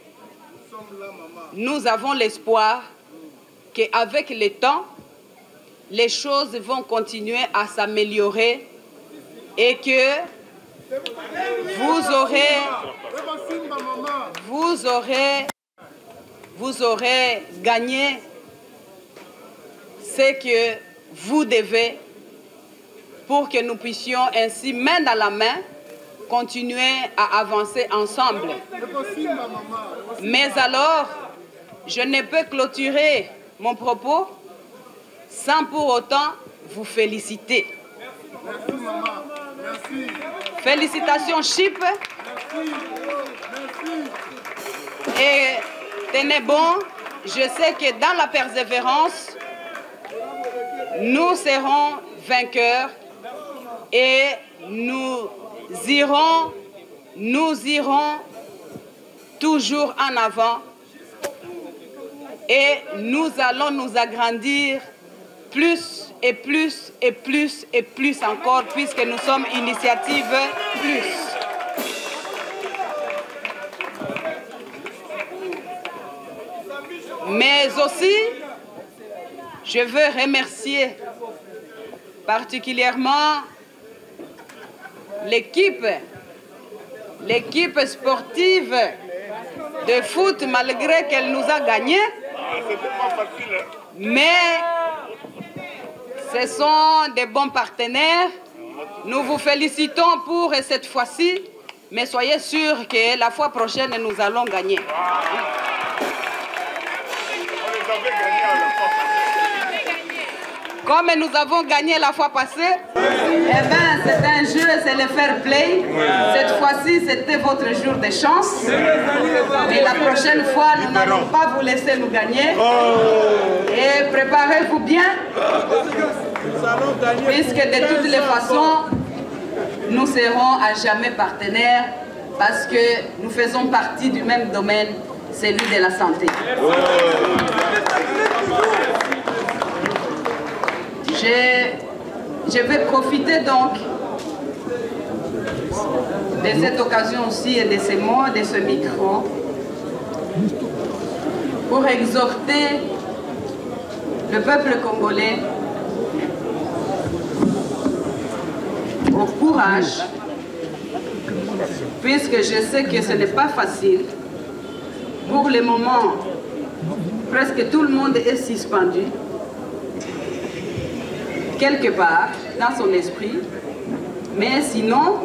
nous avons l'espoir qu'avec le temps, les choses vont continuer à s'améliorer et que vous aurez, vous aurez, vous aurez gagné ce que vous devez pour que nous puissions ainsi, main dans la main, continuer à avancer ensemble. Mais alors, je ne peux clôturer mon propos sans pour autant vous féliciter. Merci, maman. Merci. Félicitations, C H I P. Merci. Merci. Et tenez bon, je sais que dans la persévérance, nous serons vainqueurs et nous irons, nous irons toujours en avant et nous allons nous agrandir plus et plus et plus et plus encore, puisque nous sommes Initiative Plus. Mais aussi, je veux remercier particulièrement l'équipe, l'équipe sportive de foot malgré qu'elle nous a gagné. Mais ce sont des bons partenaires. Nous vous félicitons pour cette fois-ci, mais soyez sûrs que la fois prochaine, nous allons gagner. Comme nous avons gagné la fois passée, eh ben, c'est un jeu, c'est le fair play. Cette fois-ci, c'était votre jour de chance. Et la prochaine fois, nous n'allons pas vous laisser nous gagner. Et préparez-vous bien, puisque de toutes les façons, nous serons à jamais partenaires, parce que nous faisons partie du même domaine, celui de la santé. Je, je vais profiter donc de cette occasion aussi et de ces mots, de ce micro, pour exhorter le peuple congolais au courage, puisque je sais que ce n'est pas facile. Pour le moment, presque tout le monde est suspendu, quelque part, dans son esprit. Mais sinon,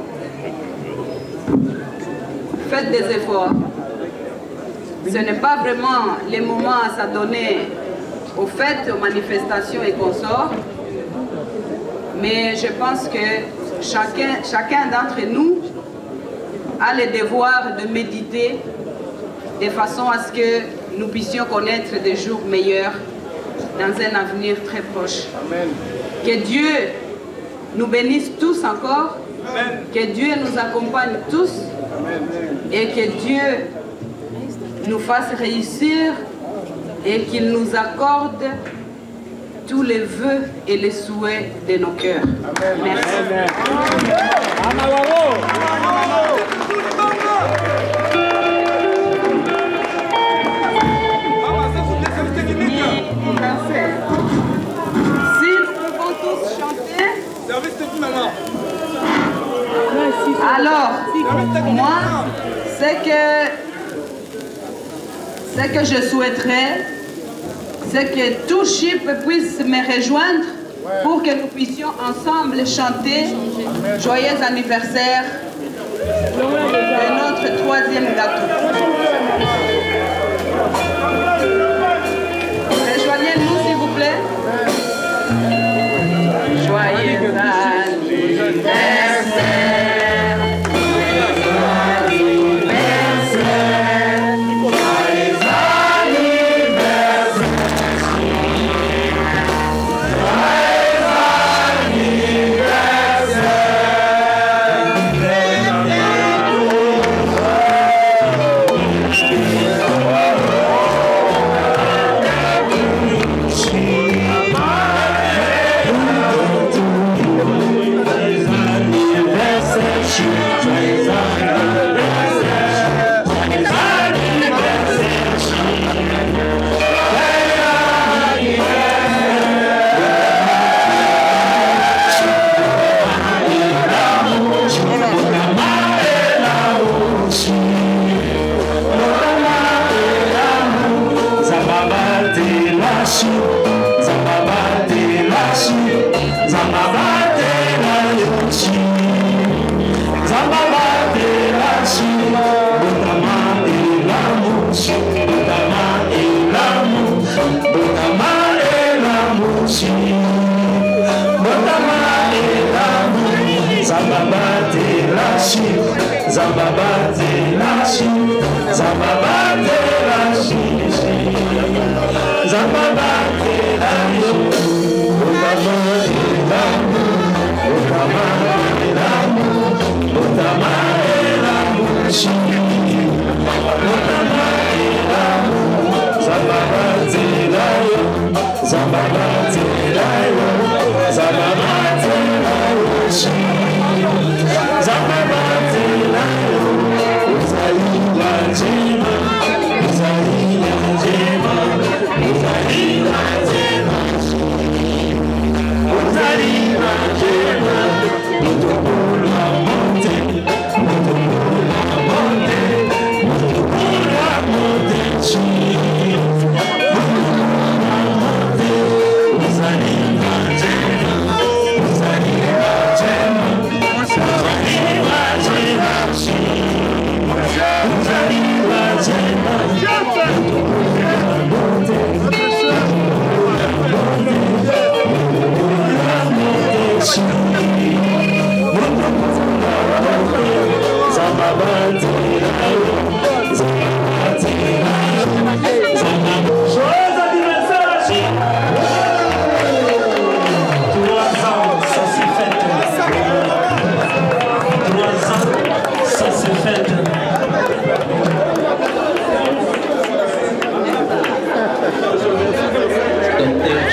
faites des efforts. Ce n'est pas vraiment les moments à s'adonner aux fêtes, aux manifestations et consorts. Mais je pense que chacun, chacun d'entre nous a le devoir de méditer de façon à ce que nous puissions connaître des jours meilleurs dans un avenir très proche. Amen. Que Dieu nous bénisse tous encore. Amen. Que Dieu nous accompagne tous. Amen. Et que Dieu nous fasse réussir et qu'il nous accorde tous les vœux et les souhaits de nos cœurs. Amen. Merci. Amen. Alors, moi, c'est que ce que je souhaiterais, c'est que tout Chypre puisse me rejoindre pour que nous puissions ensemble chanter Joyeux anniversaire de notre troisième gâteau. Rejoignez-nous s'il vous plaît. Joyeux anniversaire. Monte,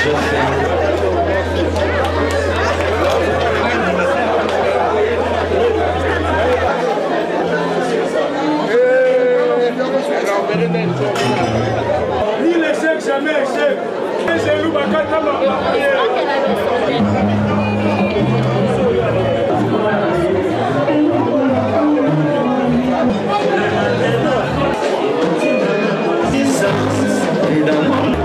Ni l'échec, jamais échec. C'est nous, Bakata, ma